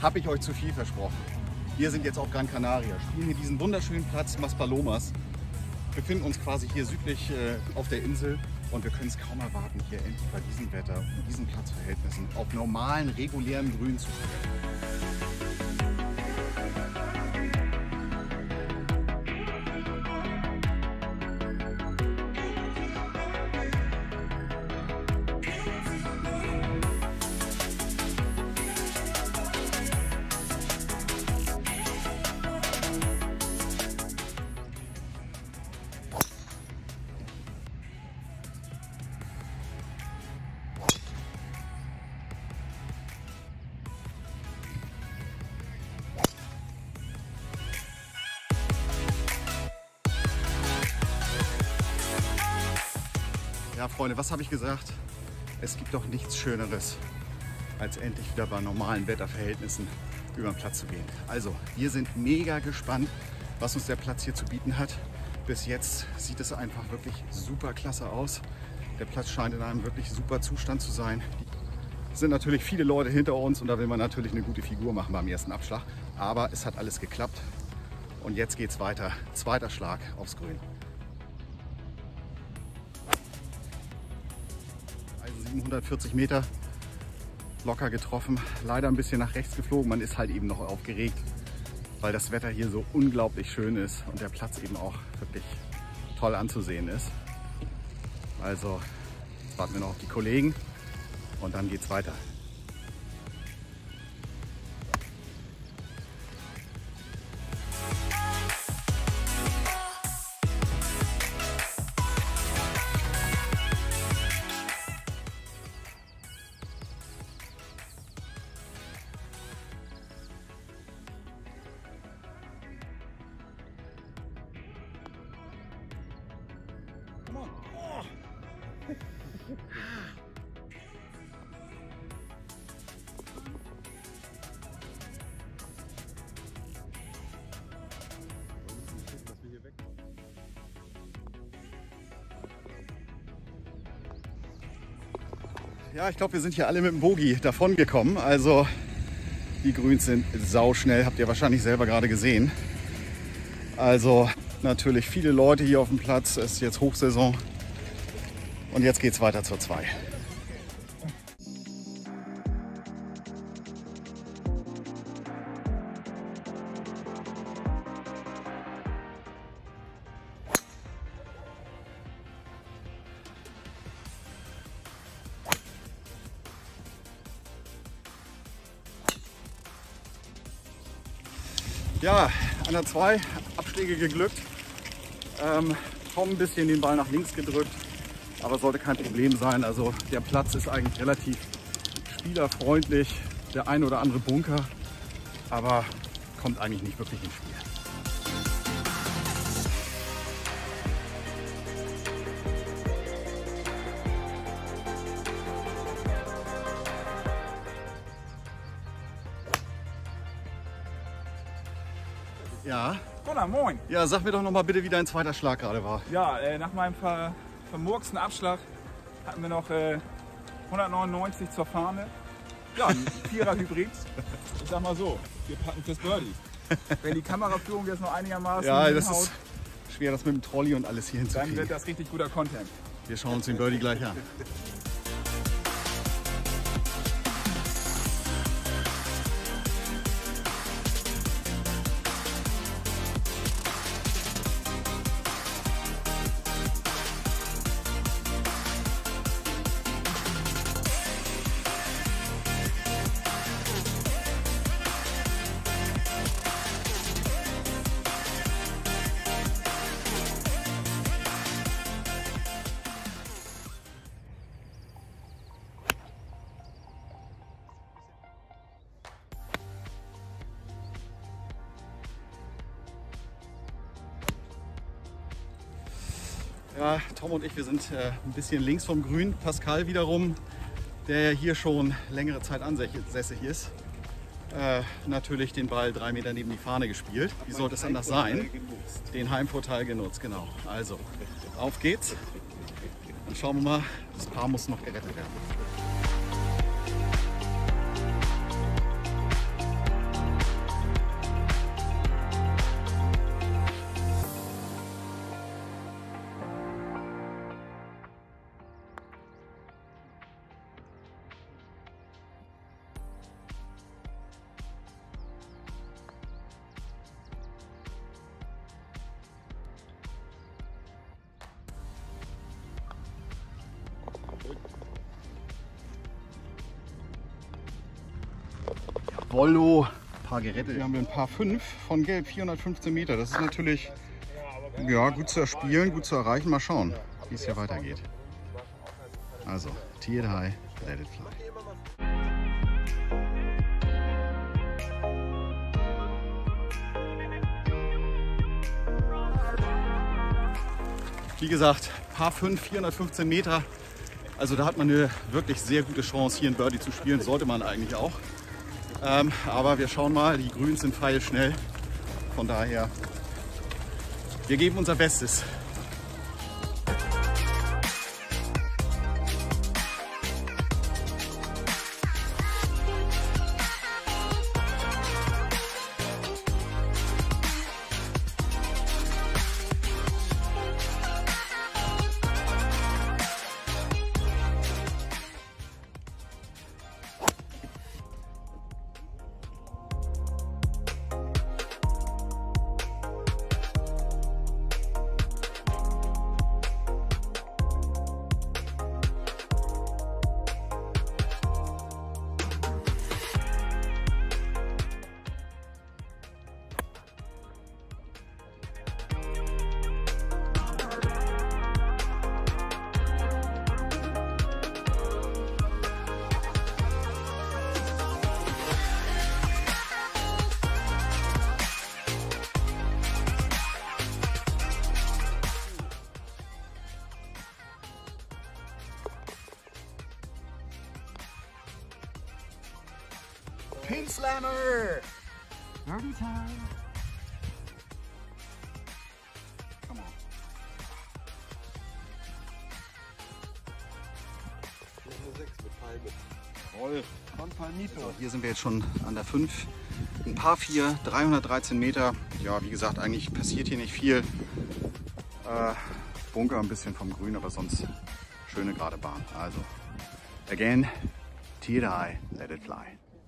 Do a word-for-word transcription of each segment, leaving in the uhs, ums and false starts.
habe ich euch zu viel versprochen. Wir sind jetzt auf Gran Canaria, spielen hier diesen wunderschönen Platz Maspalomas. Wir befinden uns quasi hier südlich äh, auf der Insel und wir können es kaum erwarten, hier endlich bei diesem Wetter und diesen Platzverhältnissen auf normalen, regulären Grün zu spielen. Ja, Freunde, was habe ich gesagt? Es gibt doch nichts Schöneres, als endlich wieder bei normalen Wetterverhältnissen über den Platz zu gehen. Also, wir sind mega gespannt, was uns der Platz hier zu bieten hat. Bis jetzt sieht es einfach wirklich super klasse aus. Der Platz scheint in einem wirklich super Zustand zu sein. Es sind natürlich viele Leute hinter uns und da will man natürlich eine gute Figur machen beim ersten Abschlag. Aber es hat alles geklappt und jetzt geht es weiter. Zweiter Schlag aufs Grün. siebenhundertvierzig Meter locker getroffen, leider ein bisschen nach rechts geflogen. Man ist halt eben noch aufgeregt, weil das Wetter hier so unglaublich schön ist und der Platz eben auch wirklich toll anzusehen ist. Also jetzt warten wir noch auf die Kollegen und dann geht's weiter. Ja, ich glaube, wir sind hier alle mit dem Bogi davon gekommen. Also die Grüns sind sauschnell, habt ihr wahrscheinlich selber gerade gesehen. Also natürlich viele Leute hier auf dem Platz. Es ist jetzt Hochsaison und jetzt geht es weiter zur zwei. Ja, an der zwei Abschläge geglückt. Ähm, Tom ein bisschen den Ball nach links gedrückt, aber sollte kein Problem sein. Also der Platz ist eigentlich relativ spielerfreundlich. Der ein oder andere Bunker, aber kommt eigentlich nicht wirklich ins Spiel. Ja. Gunnar, moin. Ja, sag mir doch noch mal bitte, wie dein zweiter Schlag gerade war. Ja, äh, nach meinem ver vermurksten Abschlag hatten wir noch äh, hundertneunundneunzig zur Fahne. Ja, ein Vierer-Hybrid. Ich sag mal so, wir packen fürs Birdie. Wenn die Kameraführung jetzt noch einigermaßen Ja, das hinhaut, ist schwer, das mit dem Trolley und alles hier dann hinzukriegen. wird das richtig guter Content. Wir schauen uns den Birdie gleich an. Ja, Tom und ich, wir sind äh, ein bisschen links vom Grün. Pascal wiederum, der ja hier schon längere Zeit ansässig ist, äh, natürlich den Ball drei Meter neben die Fahne gespielt. Wie sollte es anders sein? Den Heimvorteil genutzt, genau. Also, auf geht's. Dann schauen wir mal, das Paar muss noch gerettet werden. Bollo. Paar gerettet. Hier haben wir ein Paar fünf von Gelb, vierhundertfünfzehn Meter. Das ist natürlich ja, gut zu erspielen, gut zu erreichen. Mal schauen, wie es hier weitergeht. Also, Tee it high, let it fly. Wie gesagt, Paar fünf, vierhundertfünfzehn Meter. Also da hat man eine wirklich sehr gute Chance, hier ein Birdie zu spielen. Sollte man eigentlich auch. Ähm, aber wir schauen mal, die Grüns sind pfeilschnell. Von daher, wir geben unser Bestes. Pink Slammer! Birdie time! Come on. Jawohl. So, hier sind wir jetzt schon an der fünf. Ein Paar vier, dreihundertdreizehn Meter. Ja, wie gesagt, eigentlich passiert hier nicht viel. Äh, Bunker ein bisschen vom Grün, aber sonst schöne gerade Bahn. Also, again, tee it high, let it fly.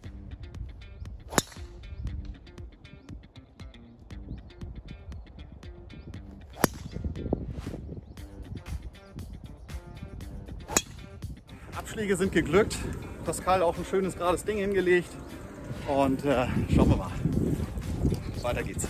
Abschläge sind geglückt. Pascal auch ein schönes gerades Ding hingelegt. Und äh, schauen wir mal. Weiter geht's.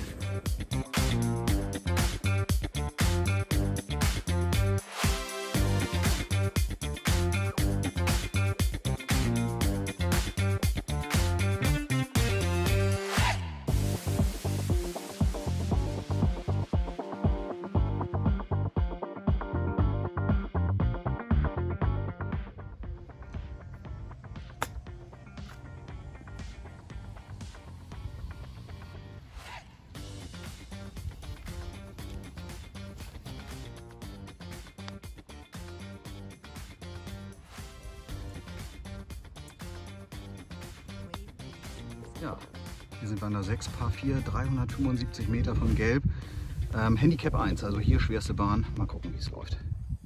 Ja, hier sind wir an der sechs, Paar vier, dreihundertfünfundsiebzig Meter von Gelb. Ähm, Handicap eins, also hier schwerste Bahn. Mal gucken, wie es läuft.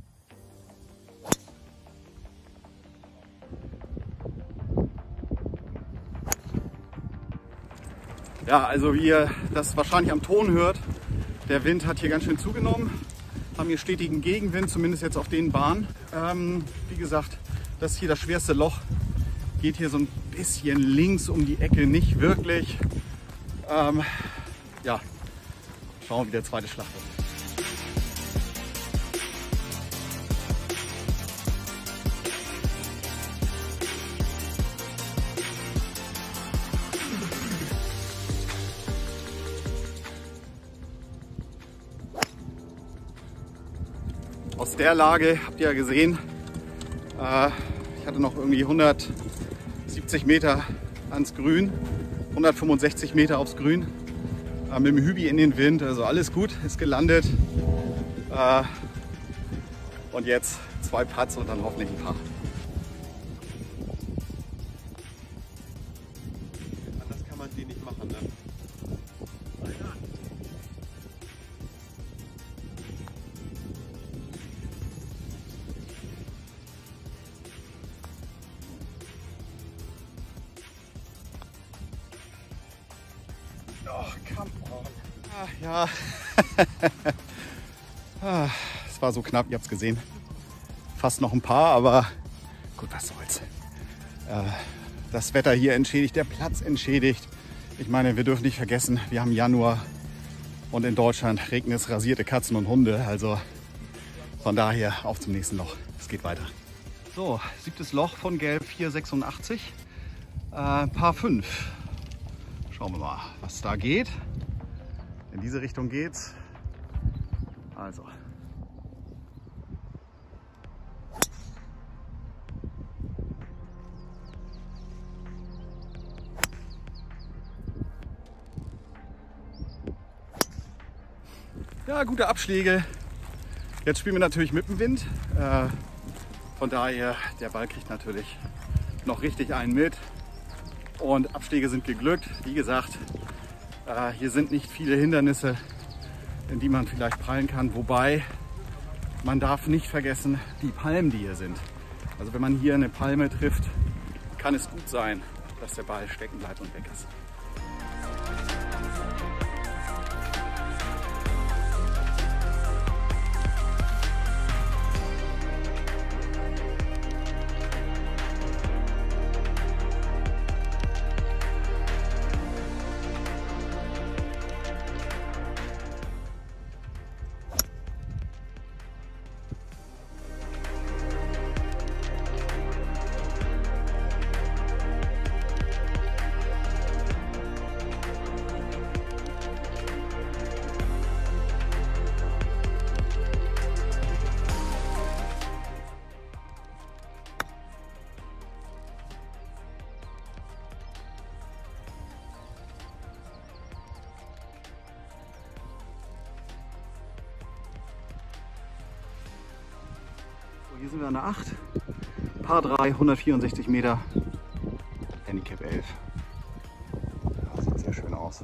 Ja, also wie ihr das wahrscheinlich am Ton hört, der Wind hat hier ganz schön zugenommen. Haben hier stetigen Gegenwind, zumindest jetzt auf den Bahnen. Ähm, wie gesagt, das ist hier das schwerste Loch. Geht hier so ein bisschen links um die Ecke, nicht wirklich. Ähm, ja, schauen, wie der zweite Schlag wird. Aus der Lage habt ihr ja gesehen, äh, ich hatte noch irgendwie hundertsiebzig Meter ans Grün, hundertfünfundsechzig Meter aufs Grün, äh, mit dem Hübi in den Wind, also alles gut, ist gelandet. Äh, und jetzt zwei Putts und dann hoffentlich ein Paar. Anders kann man die nicht machen, ne? Oh, come on. Ach, ja. Es war so knapp, ihr habt es gesehen. Fast noch ein Paar, aber gut, was soll's. Äh, das Wetter hier entschädigt, der Platz entschädigt. Ich meine, wir dürfen nicht vergessen, wir haben Januar und in Deutschland regnet es rasierte Katzen und Hunde. Also von daher auf zum nächsten Loch. Es geht weiter. So, siebtes Loch von Gelb, vier sechsundachtzig, äh, Paar fünf. Schauen wir mal, was da geht. In diese Richtung geht's. Also. Ja, gute Abschläge. Jetzt spielen wir natürlich mit dem Wind. Äh, von daher, der Ball kriegt natürlich noch richtig einen mit. Und Abschläge sind geglückt. Wie gesagt, äh, hier sind nicht viele Hindernisse, in die man vielleicht prallen kann. Wobei, man darf nicht vergessen, die Palmen, die hier sind. Also wenn man hier eine Palme trifft, kann es gut sein, dass der Ball stecken bleibt und weg ist. Hier sind wir an der acht, Paar drei, hundertvierundsechzig Meter, Handicap elf. Ja, sieht sehr schön aus.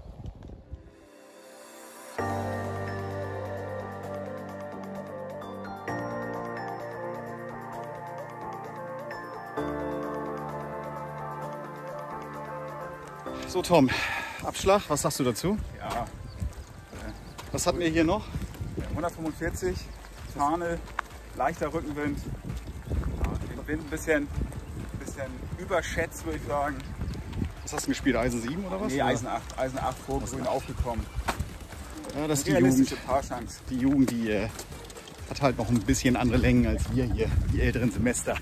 So Tom, Abschlag, was sagst du dazu? Ja, Was hatten wir hier noch? hundertfünfundvierzig, Fahne, leichter Rückenwind. Ja, den Wind ein bisschen, bisschen überschätzt, würde ich sagen. Was hast du gespielt? Eisen sieben oder was? Nee, Eisen acht, Eisen acht vor Grün aufgekommen. Ja, das ist die Realistische Jugend. Paarchance. Die Jugend, die äh, hat halt noch ein bisschen andere Längen als wir hier, die älteren Semester.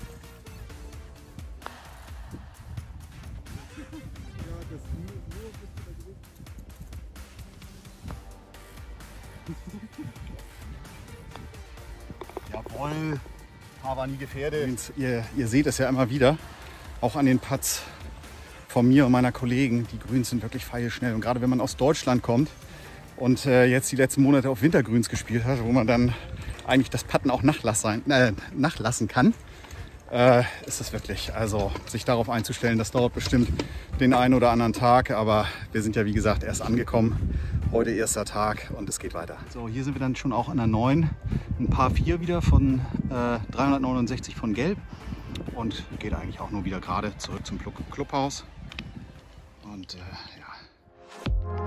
Jawohl, Paar war nie gefährdet. Ihr, ihr seht es ja immer wieder, auch an den Putts von mir und meiner Kollegen. Die Grüns sind wirklich feilschnell. Und gerade wenn man aus Deutschland kommt und äh, jetzt die letzten Monate auf Wintergrüns gespielt hat, wo man dann eigentlich das Putten auch nachlassen, äh, nachlassen kann, äh, ist es wirklich, also sich darauf einzustellen, das dauert bestimmt den einen oder anderen Tag, aber wir sind ja wie gesagt erst angekommen. Heute erster Tag und es geht weiter. So, hier sind wir dann schon auch an der neun, ein Paar vier wieder von äh, dreihundertneunundsechzig von Gelb und geht eigentlich auch nur wieder gerade zurück zum Club Clubhaus. Und äh, ja.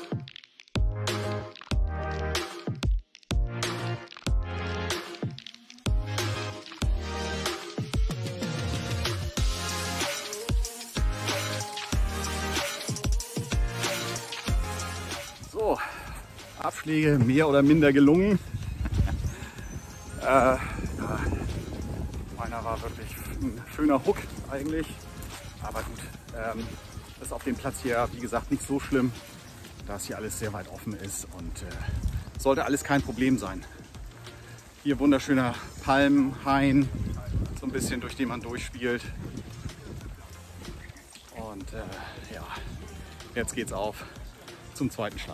So, Abschläge mehr oder minder gelungen. äh, ja, meiner war wirklich ein schöner Hook eigentlich. Aber gut, ähm, ist auf dem Platz hier wie gesagt nicht so schlimm, da es hier alles sehr weit offen ist und äh, sollte alles kein Problem sein. Hier wunderschöner Palmenhain, so ein bisschen durch den man durchspielt. Und äh, ja, jetzt geht's auf zum zweiten Schlag.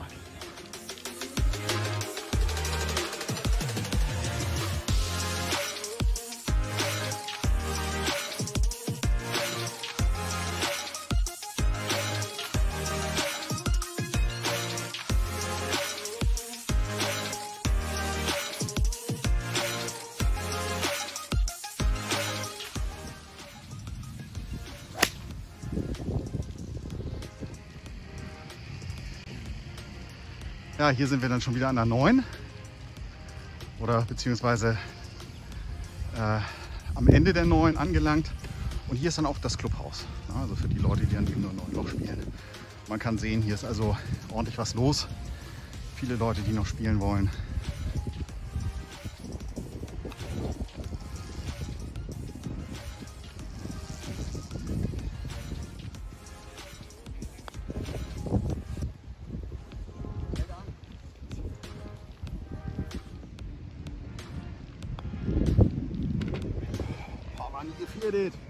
Ja, hier sind wir dann schon wieder an der neun oder beziehungsweise äh, am Ende der neun angelangt Und hier ist dann auch das Clubhaus, ja, also für die Leute, die dann eben nur noch spielen. Man kann sehen, hier ist also ordentlich was los. Viele Leute, die noch spielen wollen. Oh Mann, wie gefällt das?